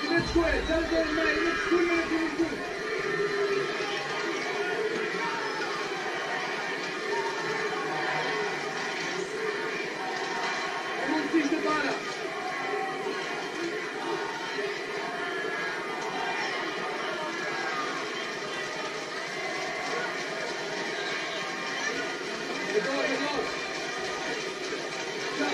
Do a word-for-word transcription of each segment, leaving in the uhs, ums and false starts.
Dečko je, Đardar ima, ima kurva na priliku. Emunci Štepana. Jedno, jedno. Čak.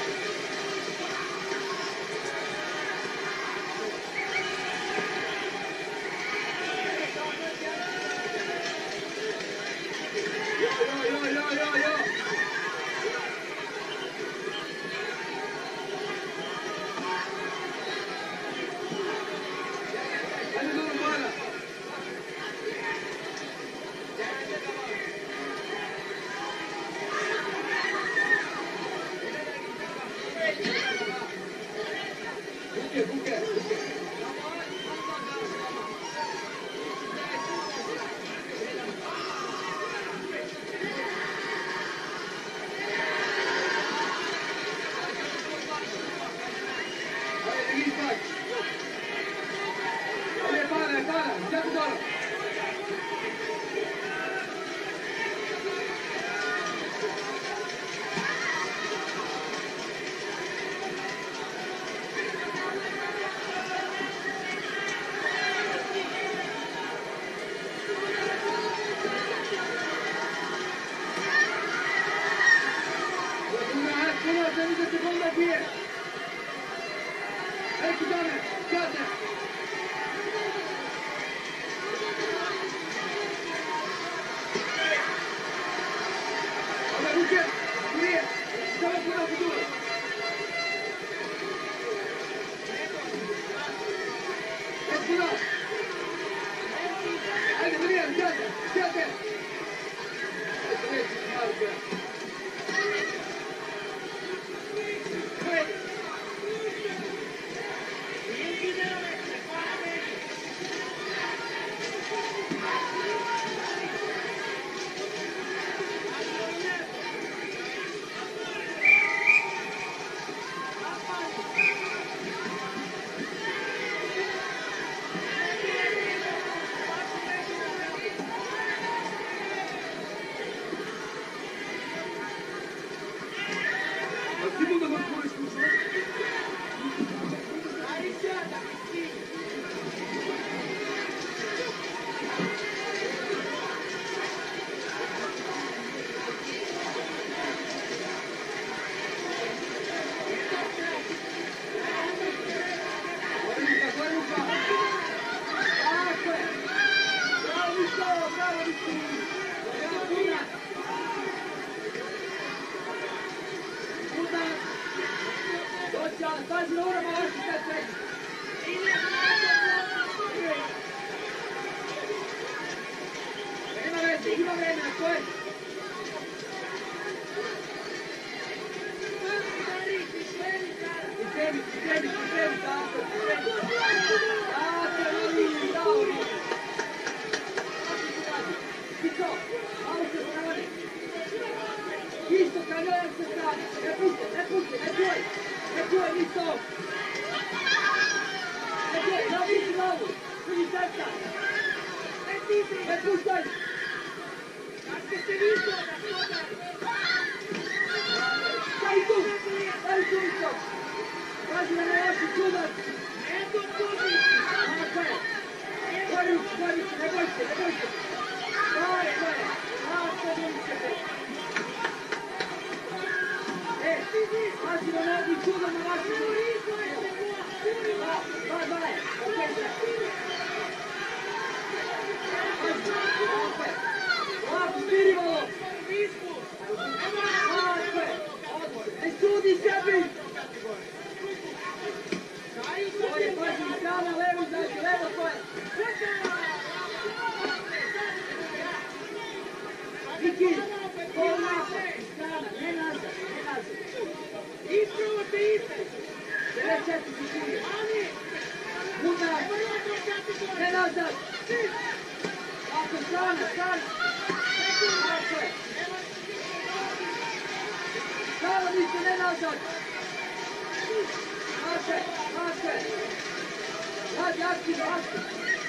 Hadi aktif aktif.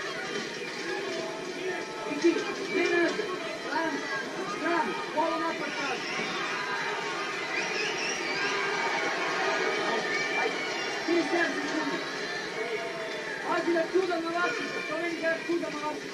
İki. Yine. Lan. Lan. Koluna patlar. Ti servi secondi. Oggi la chiudo a Mavazzi. Domenica la chiudo a Mavazzi.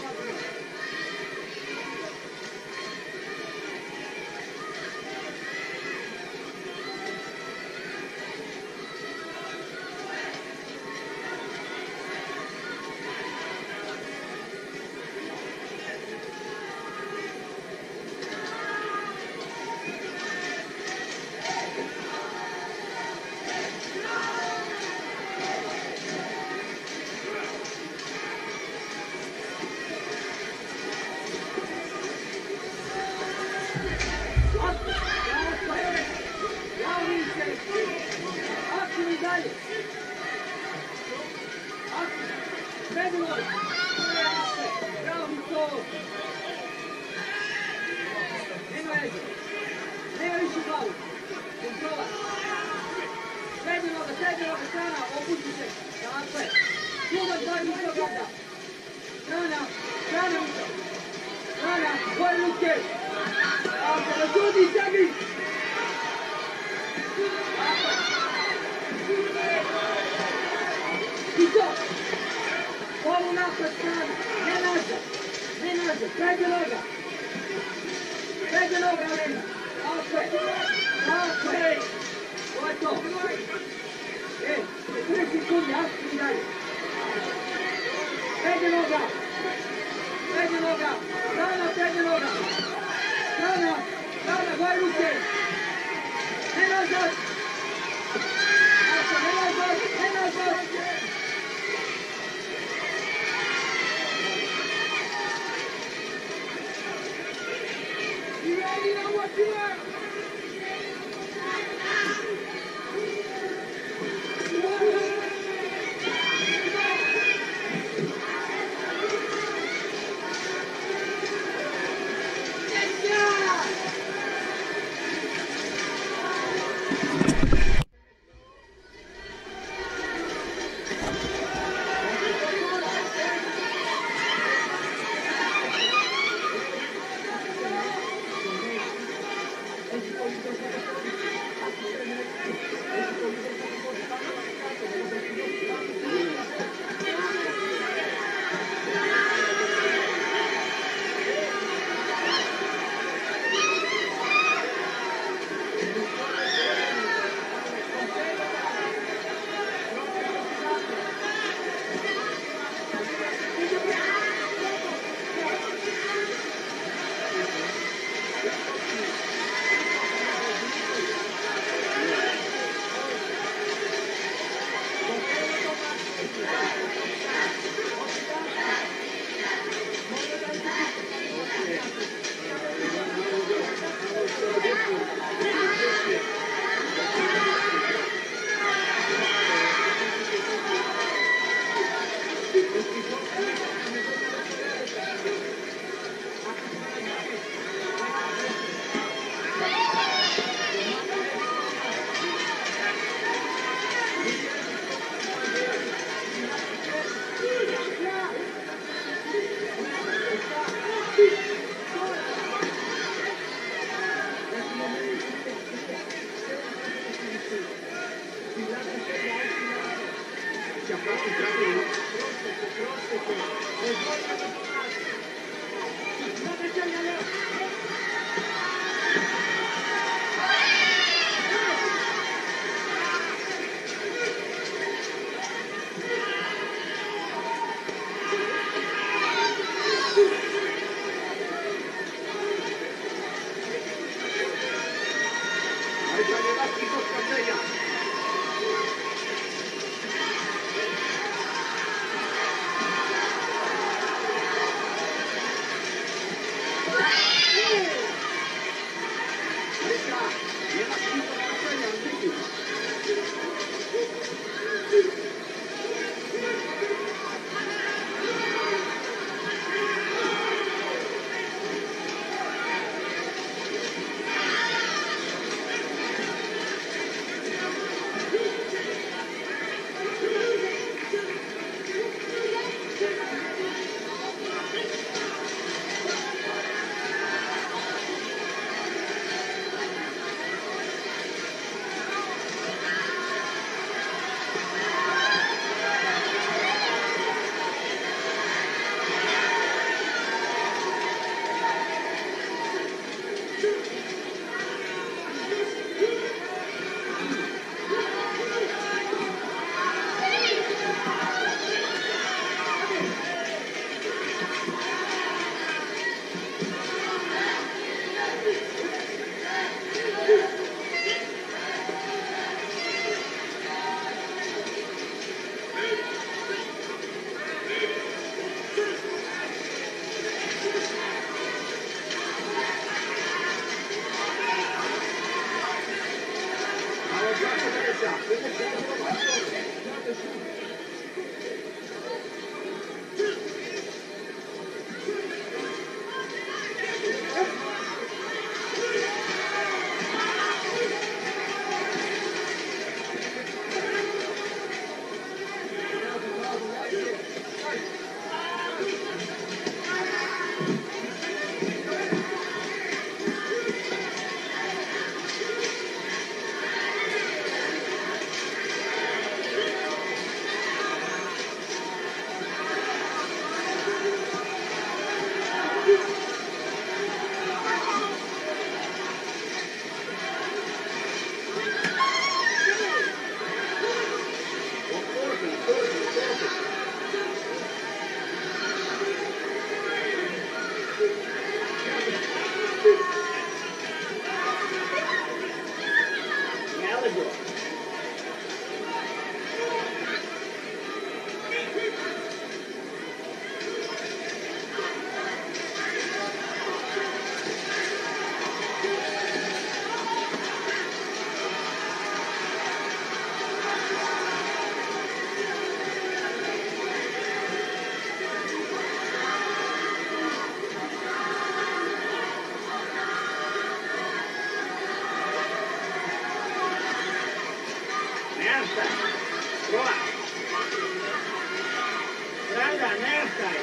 Stādā, neapstāj.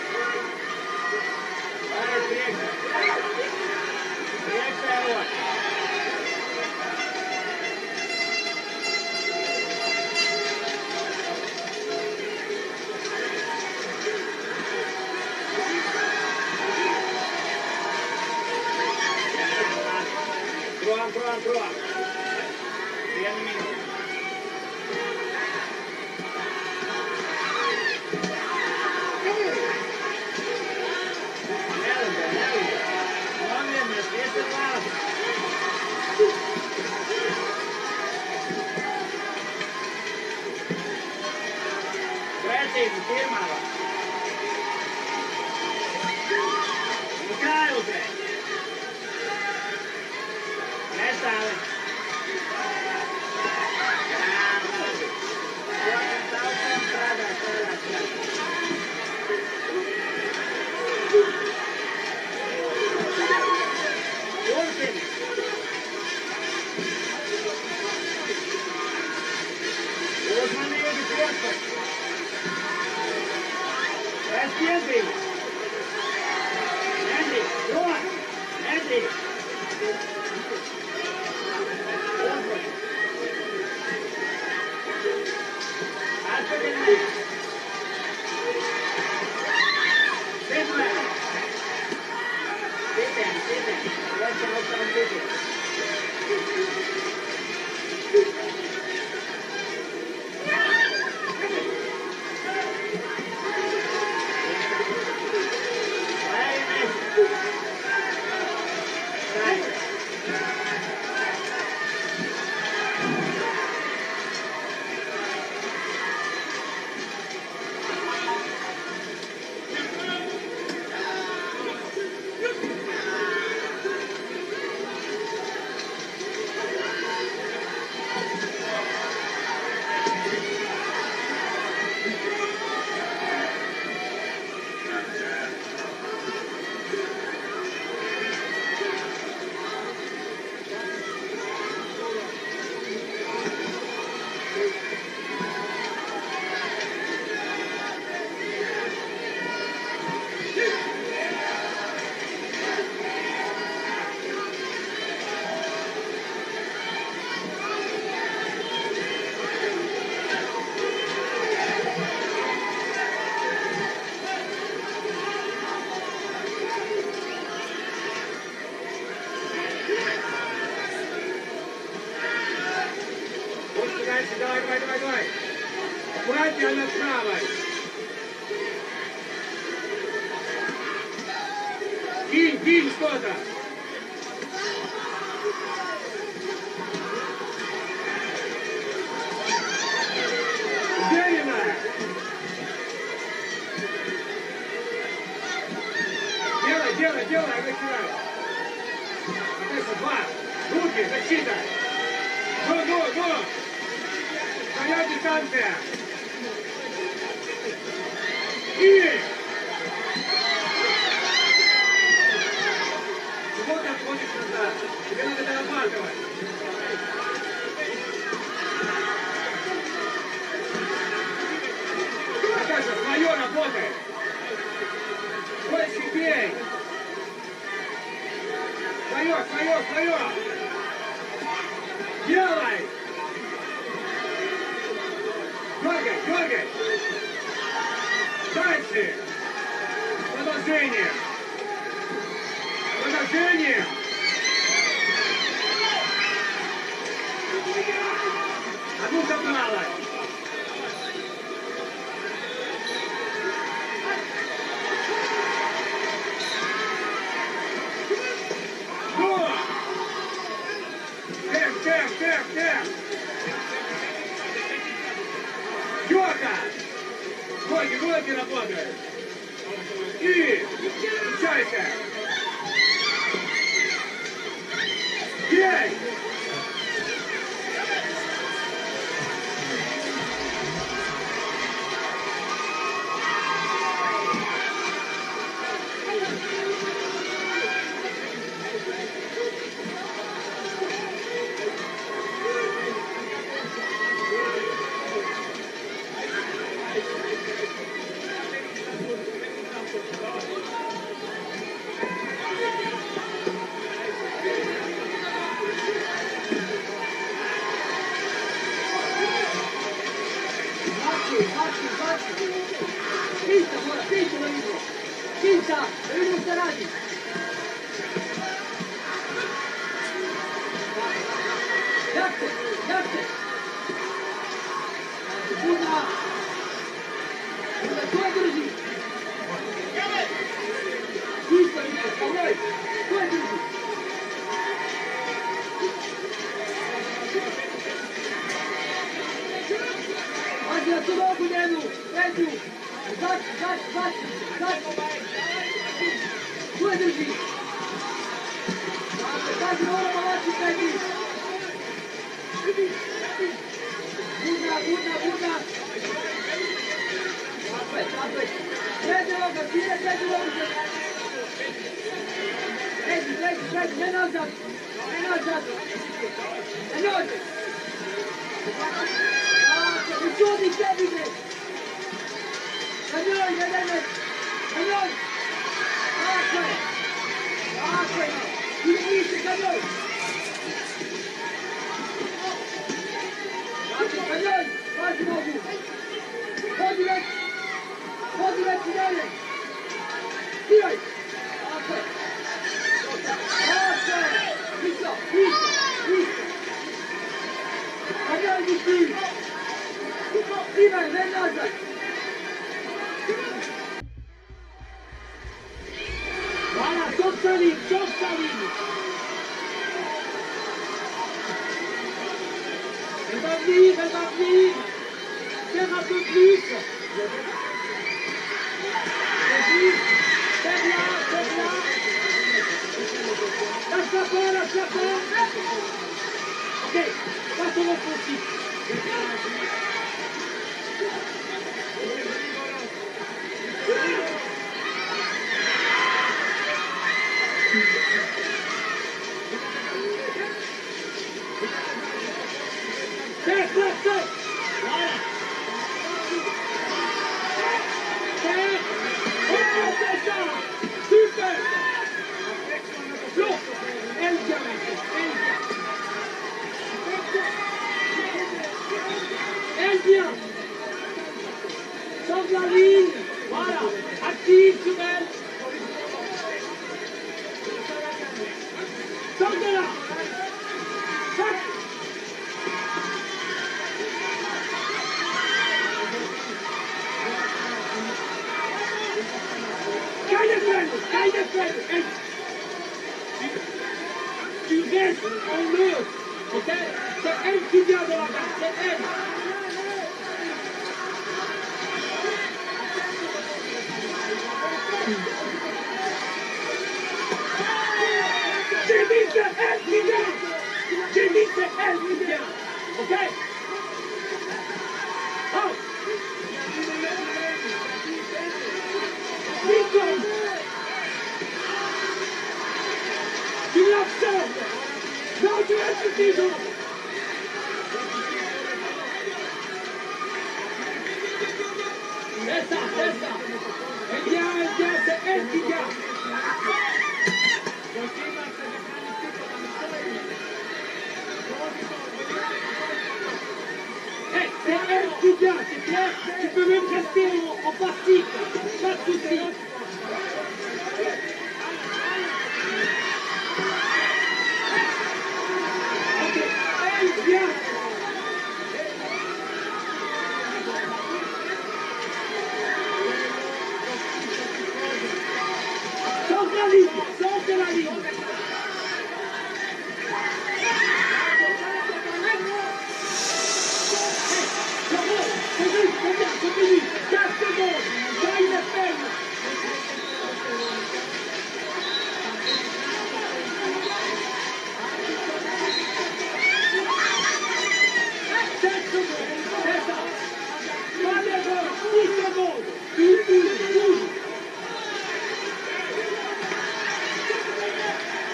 Pārēc priekšā. Priekšā ot. Prom, prom, prom. Vienu minūti. Vērtību pirmā vēl. Nu kā uzreiz? Nestāvi. Jā, labi. Protams, tautām strādā, strādā, strādā. Turpini. Uzmanīgi piespēc. Es piedzīvu. Nedrīkst, prom, nedrīkst. Uzmanīgi. Atpakaļ nedrīkst. Sitmēr. Sitēm, sitēm. Lēsim augstām sitēm. Давай, давай, давай, давай. Аккуратнее над правой. Кинь, кинь что-то. Уверенно. Делай, делай, делай, вытирай. Дальше, два. Руки, защита. Ну, ну, ну. Твоя дистанция. И... Чего ты отходишь назад? Тебе надо дорабатывать. Наташа, свое работает. Больше бей. Свое, свое, свое. Делай. Дергай, дергай. Дальше. Продолжение. Продолжение. А ну забрала. Ну! Темп, темп, темп, темп. Четко. Ноги, ноги работают. И включайся. Бей! Cinta, devi mostrarli. Grazie, grazie. Una. Una, due così. Visto, visto, a noi. Due così. Oggi la tua dopo, Denu. Denu. Zac, zac, zac, zac. Due così. Dai, ora avanti, prendi. Buona, buona, buona. Aspetta, aspetta. Prendi l'oca, tira, prendi l'oca. Prendi, prendi, prendi, è nauseato. È nauseato. È nauseato. Ah, il tuo di Kevin. Cagnoli, vedete. Cagnoli. Acqua. Acqua. Il finisce, Cagnoli. Cagnoli, quasi Mogu. Podi vecchi. Podi vecchi, dai. Tirali. Acqua. Acqua. Visto, visto, visto. Cagnoli di qui. Prima, vennosa. Voilà, saute sa ligne, saute sa ligne. Elle va venir, elle va venir. Faire un peu plus. Vas-y, faire là, faire là. Lâche-la pas, lâche-la pas. Ok, passe au offensif. Fais, fais, fais. Voilà. Fais. Oh, c'est ça. Super. Flot. Elle vient, elle vient. Elle vient. Sors de la ligne. Voilà. Active sur elle. Sors de là. Fais. Keine Freude, keine Freude, hey. Tu restes en eux, ok? C'est elle qui vient de la base, c'est elle. J'ai dit c'est elle qui vient. J'ai dit c'est elle qui vient, ok? Oh! Nicole! Tu l'absorbes! Non, tu restes toujours! C'est ça, c'est ça! Elle vient, elle vient, c'est elle qui vient! Hey, c'est elle qui vient, c'est clair? Tu peux même rester en, en passif, pas de soucis! Ok, elle vient! Sors de la ligne, sors de la ligne! Continue, quatre secondes, ça il est ferme. sept secondes, c'est ça. Pas d'erreur, dix secondes, douze, douze.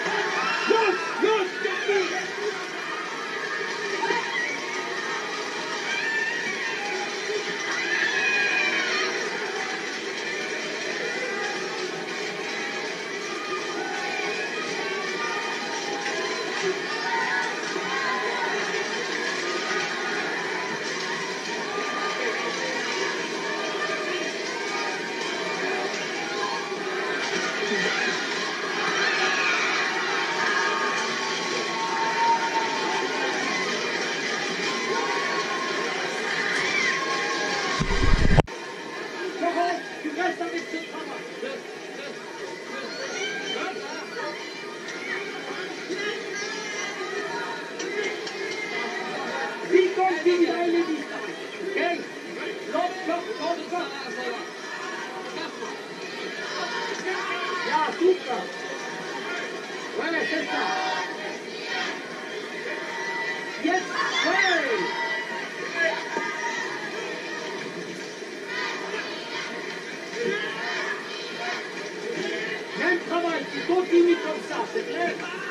Resta ein bisschen Power. Wie kommt die wieder in die Liste? Okay? Lock, lock, lock, lock. Ja, super. Buena, sexta. Jetzt, hey! Niente avanti, tutti mi pensate, eh?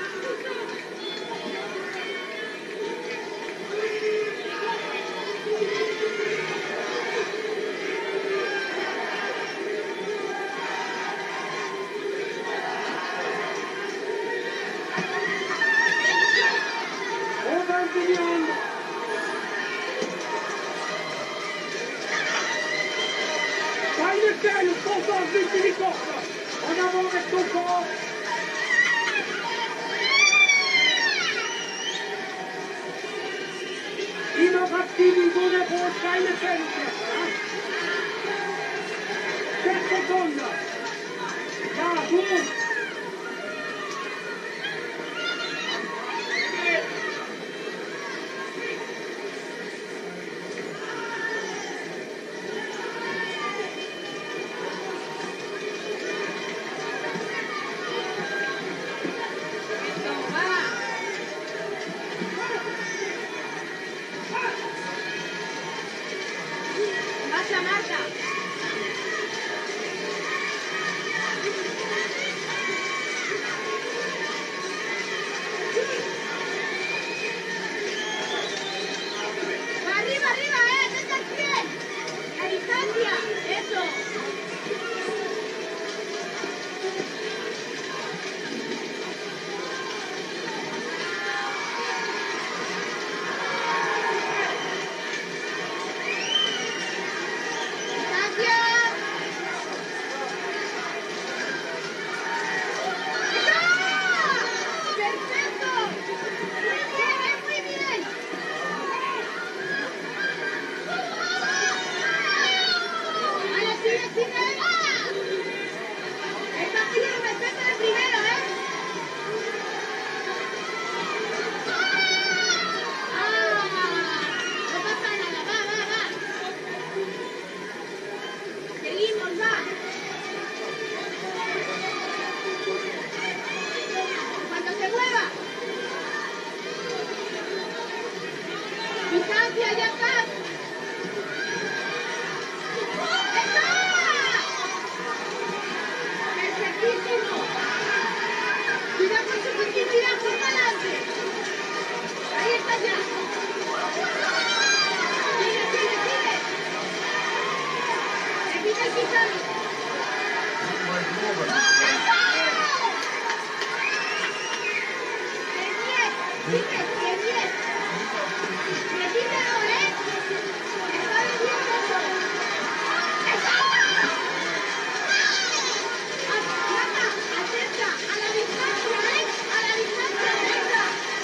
Fai il bello, un po' forte di costa! En avant avec ton corps! Innovativi, buone buone, fai il bello! Terza seconda! Ja, gut! Marcha, marcha. Arriba, arriba, eh, desde el pie. A distancia, eso. ¡Distancia, ya está! ¡Está! ¡Perfectísimo! ¡Cuidado con su continuidad por delante! ¡Ahí está ya! ¡Sigue, sigue, sigue! ¡Repite el pisado! ¡Eso! ¡Qué bien! ¡Sigue, qué bien! ¡Repítelo, eh! ¡Está bien eso! ¡Eso! ¡Acerca, acerca! ¡A la distancia, eh! ¡A la distancia, acerca!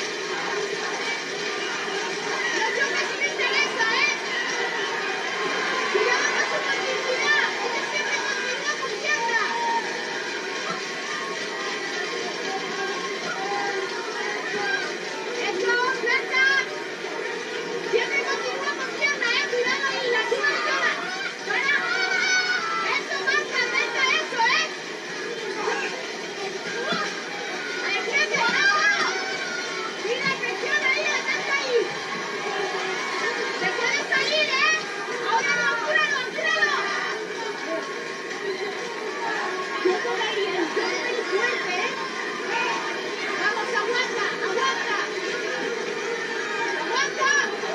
¡No choques si me interesa, eh! ¡Cuidado con su continuidad! ¡Ella siempre continúa con pierna! ¡Eso, plata! Siempre continúa con pierna, eh, cuidado ahí, la suba de zona. Zona. Eso, marcha, marcha, eso, eh. Al frente, bravo. Mira, presiona ahí, atenta ahí. Se puede salir, eh. Ahora no, apúralo, apúralo. Yo por ahí, el golpe fuerte, eh. Vamos, aguanta, aguanta. ¡Aguanta!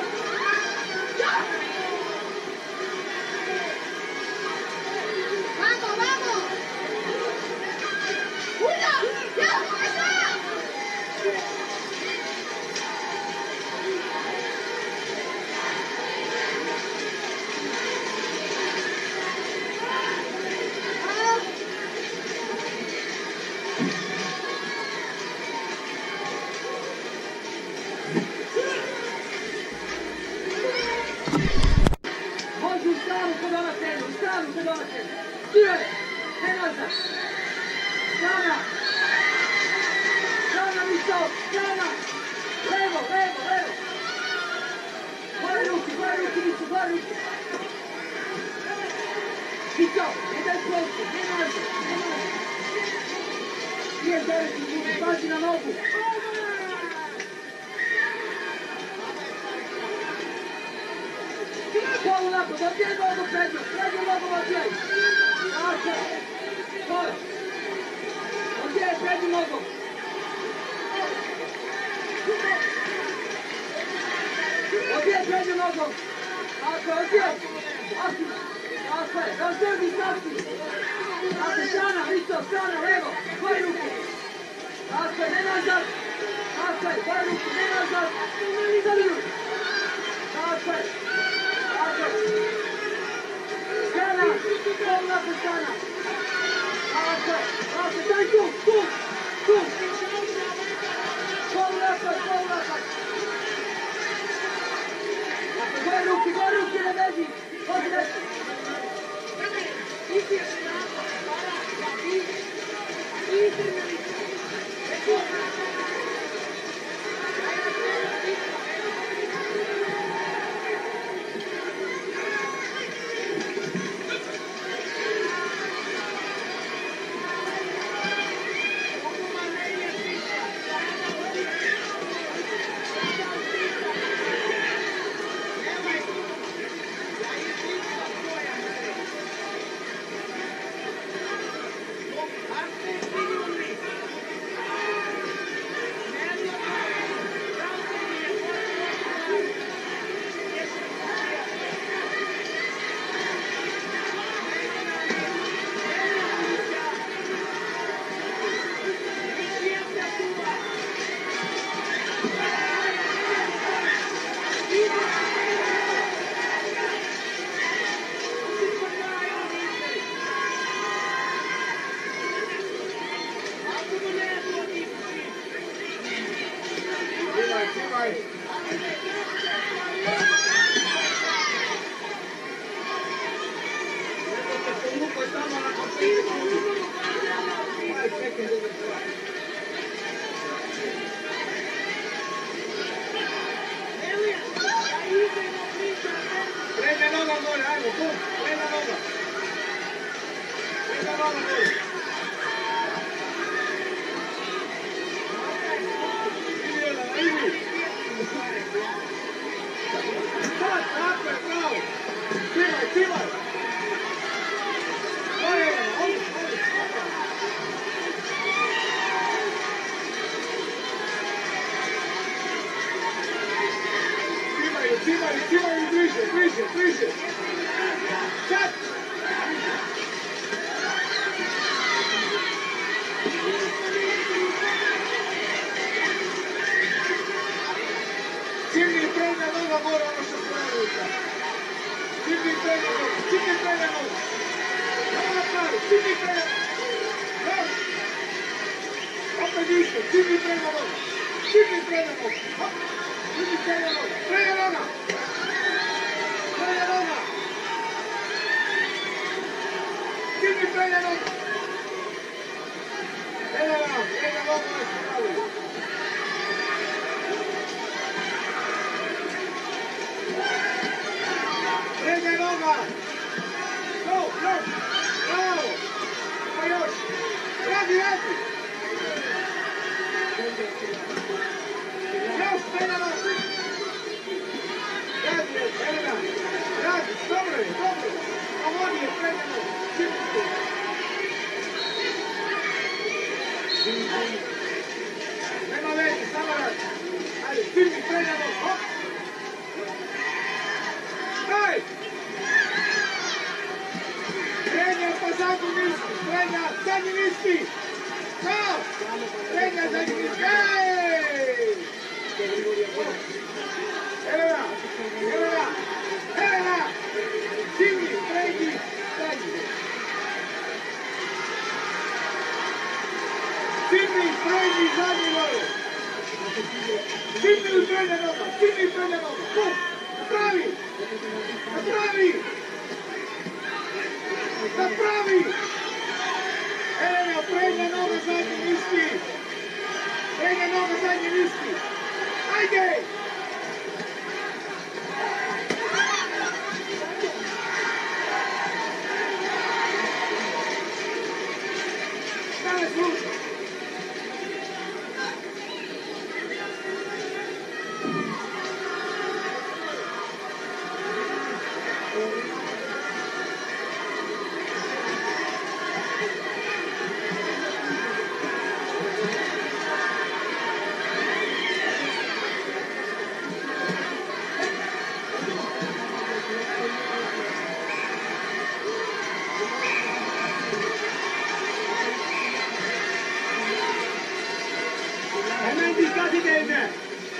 ¡Vamos, vamos! ¡Uno! ¡Ya! ¡Eso! Oggi un cavo con la tela, un cavo con la tela. Stiraj! Ne nazad! Strana! Strana Miso! Strana! Levo, levo, levo! Gore ruki, gore ruki, Miso, gore ruki! Miso, ne daj ploču, ne nazad, ne nazad! Nije dereti ljudi, pazi na nogu! Polu napad, odbijaj nogu prednju, prednju nogu odbijaj! Tako je! Gore! Odbijaj prednju nogu! Odbijaj prednju nogu! Tako je, odbijaj! Aktivno! Tako je, razdrbi stati! Tako je, strana, Miso, strana, levo! Gore ruku! Tako je, ne nazad! Tako je, gore ruku, ne nazad! Zadru! Tako je! Strana! Polu napad strana! Tako je! Tako je! Daj tu! Tu! Tu! Polu napad! Polu napad! Tako, gore ruki! Gore ruki! Ne beži! Hodi nešto! Prende noga gore, ajmo, pum, prende noga. Prende noga gore. Sad, tako je, bravo. Cimaj, cimaj. Gore, ovdje, ovdje. Cimaju, cimaju, cimaju, bliže, bliže, bliže. Sad. Cimni prednja noga gore, ono što pravite. Cimni prednja noga, cimni prednja noga. Evo na pravi, cimni prednja noga. Opet isto, cimni prednja noga. Cimni prednja noga. Hop. Cimni prednja noga. Prednja noga. Prednja noga. Cimni prednja noga. Evo nam, prednja noga na što pravi. Prednja noga! Go, go! Bravo! Pa još! Radi, radi! Još, prednja noga! Radi, Elena! Radi, dobro je, dobro je! Pomodi je, prednja noga! Čipite! Nema veze, samo radi! Ajde, čipni prednja noga! Hop! Daj! Prednja pa zadnji niski, prednja, zadnji niski! Kao! Prednja, zadnji niski, ej! Elena! Elena! Elena! Cimni, prednji, zadnji! Cimni, prednji, zadnji noge! Cimni, prednja noga, cimni, prednja noga! Pum! Napravi! Napravi! Napravi! Elena, prende noga zadnji niski. Prende noga zadnji niski. Ajde! Stane slušaj. Hemen dikkat et eline.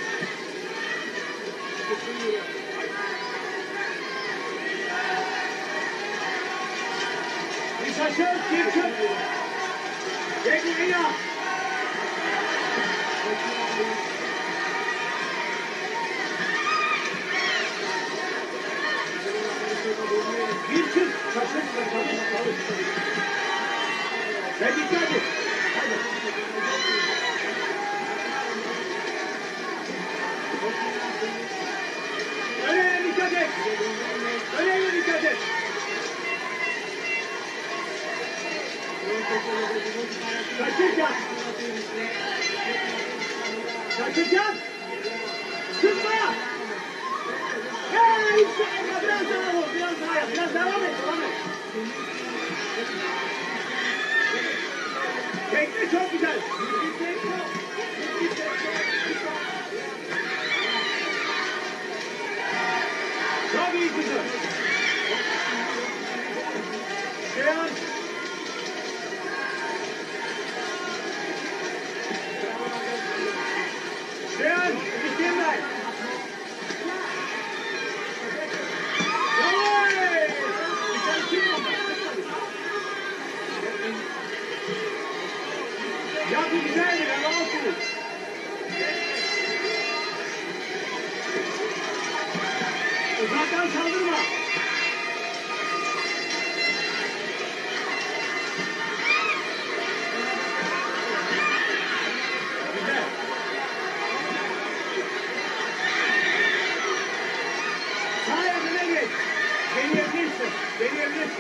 Bir şaşır, bir çık. Bekleyin ya. Bir çık. Şaşır, çalış, çalış. Ve dikkat et. Hadi. Öyle dikkat et. Öyle dikkat et. Kaçırcan. Kaçırcan. Çıkma. Hey! Biraz daha vur. Biraz daha yap. Biraz devam et. Devam et. Tekne çok güzel. Çok iyi kızım. Seyhan. Seyhan, bitirme. Oley! Bir tane çıkma. Ya bu güzel mi? Ne olsun? Uzaktan saldırma. Güzel. Sağ yanına geç. Deneyebilirsin. Deneyebilirsin.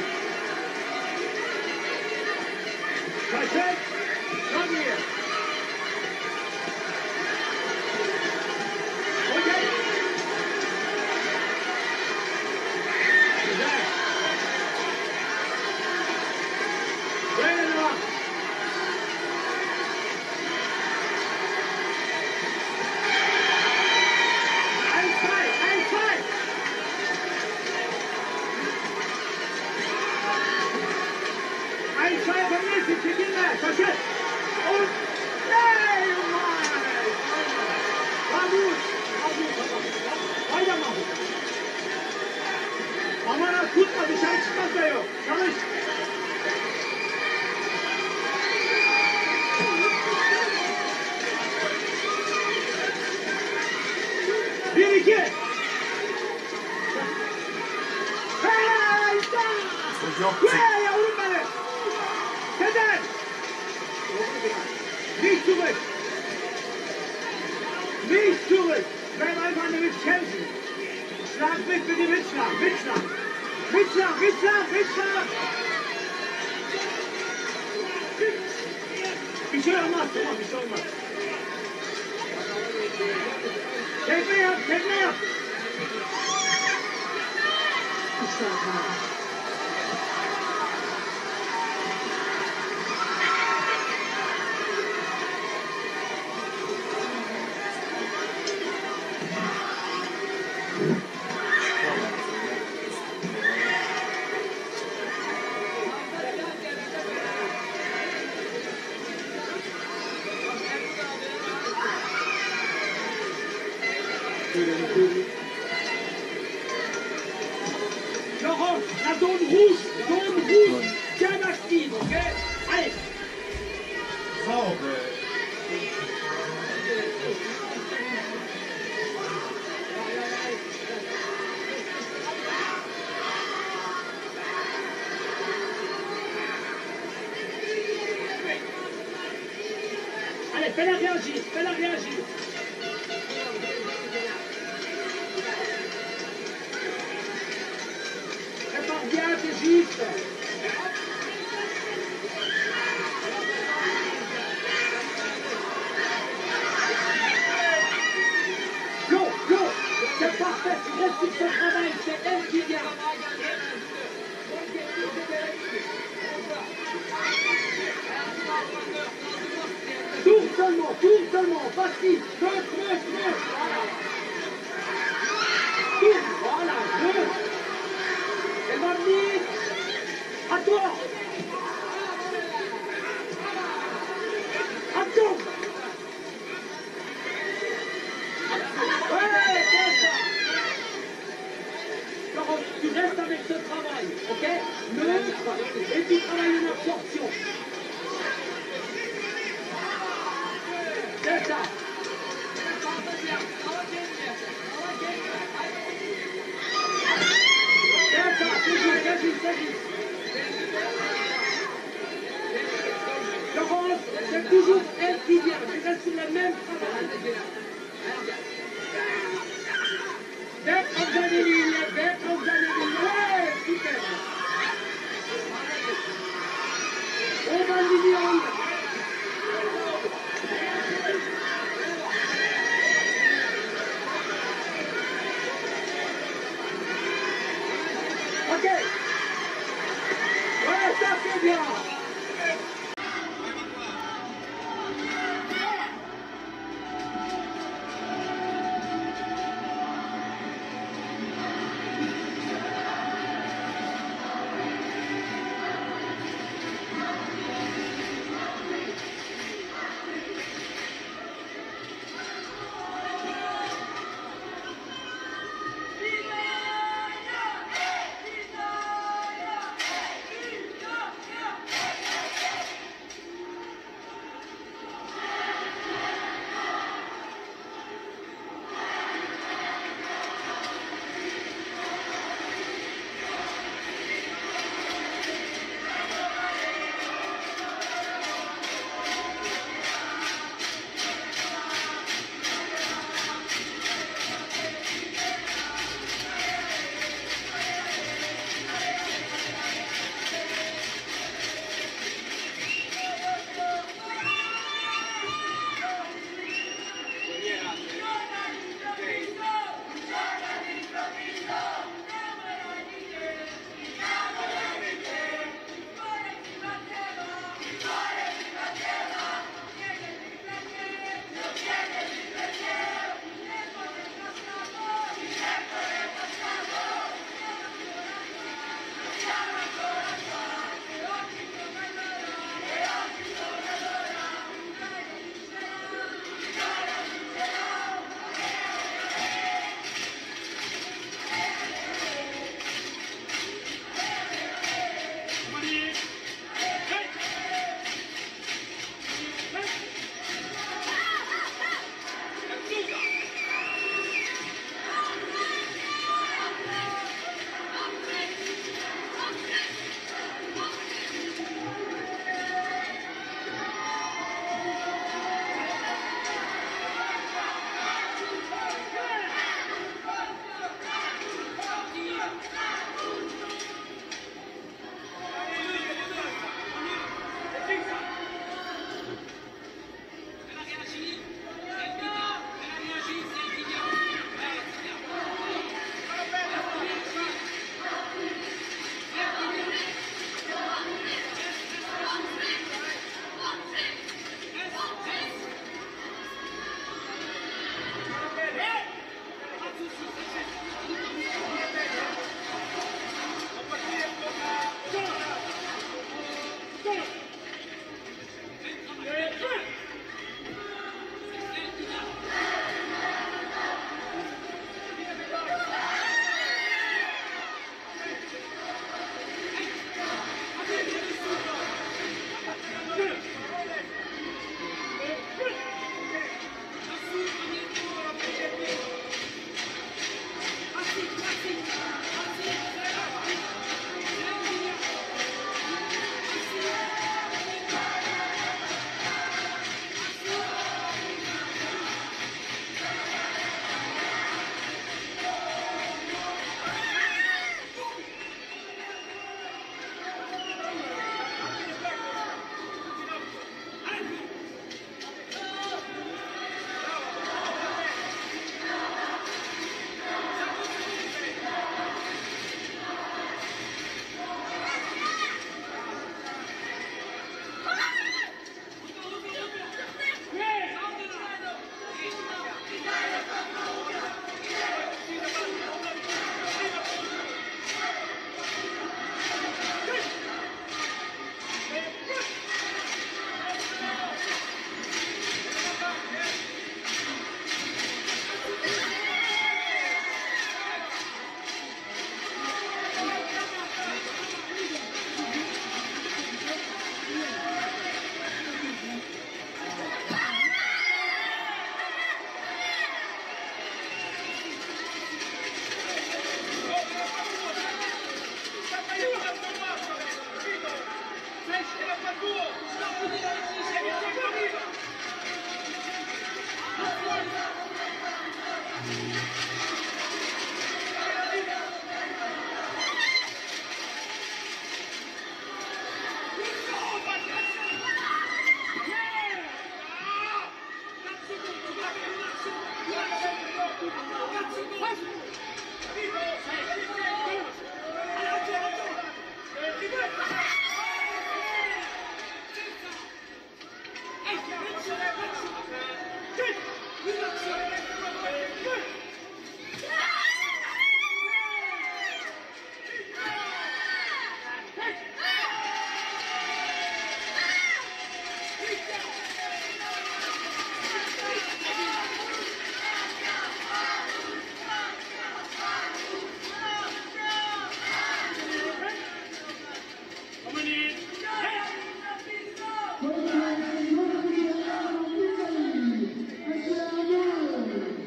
Kaçın. Çok iyi. Okey. Güzel. Böyle devam. Outside, outside. Outside yapabilirsin, çekinme, kaçır. Ol. Hey, vay. Mahmut. Haydi Mahmut. Aman ha, tutma, dışarı çıkmaz da yok. Çalış. Bir, iki. Hey, sen. Yok. Hey, yavrum benim. Sezer. Nicht zurück. Nicht zurück. Bleib einfach an der Mitkämpfen. Schlag mit, bitte mitschlag, mitschlag. Mitschlag, mitschlag, mitschlag. Bir şey olmaz, tamam bir şey olmaz. Tekme yap, tekme yap. Laurent, la zone rouge, zone rouge, bien active, ok? Allez. Sauber. Allez, fais-la réagir, fais-la réagir. Prépare bien, t'es juste. Flo, Flo, c'est parfait, tu restes sur ce travail, c'est elle qui vient. Tourne seulement, tourne seulement, facile, neuf, neuf, neuf, voilà. Tourne, voilà, neuf. Elle va venir. À toi. Attends. Ouais, c'est ça. Laurent, tu restes avec ce travail, ok? Neuf, et tu travailles une absorption. C'est ça. C'est ça, c'est juste, c'est juste, c'est juste. Laurence, c'est toujours elle qui vient. Tu restes sur le même travail. Vers comme les lignes, vers comme les lignes. Ouais, super. On va l'ignorer. Ok. Ouais, ça c'est bien.